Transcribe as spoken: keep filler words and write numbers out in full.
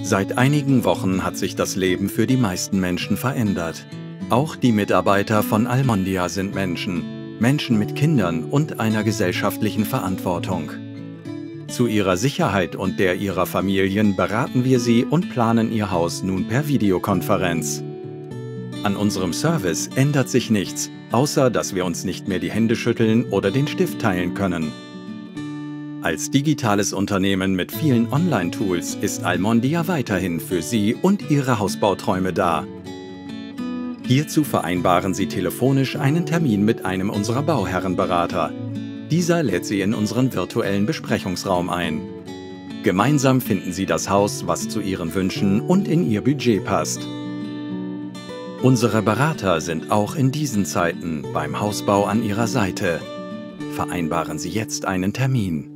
Seit einigen Wochen hat sich das Leben für die meisten Menschen verändert. Auch die Mitarbeiter von Almondia sind Menschen. Menschen mit Kindern und einer gesellschaftlichen Verantwortung. Zu ihrer Sicherheit und der ihrer Familien beraten wir sie und planen ihr Haus nun per Videokonferenz. An unserem Service ändert sich nichts, außer dass wir uns nicht mehr die Hände schütteln oder den Stift teilen können. Als digitales Unternehmen mit vielen Online-Tools ist Almondia weiterhin für Sie und Ihre Hausbauträume da. Hierzu vereinbaren Sie telefonisch einen Termin mit einem unserer Bauherrenberater. Dieser lädt Sie in unseren virtuellen Besprechungsraum ein. Gemeinsam finden Sie das Haus, was zu Ihren Wünschen und in Ihr Budget passt. Unsere Berater sind auch in diesen Zeiten beim Hausbau an Ihrer Seite. Vereinbaren Sie jetzt einen Termin.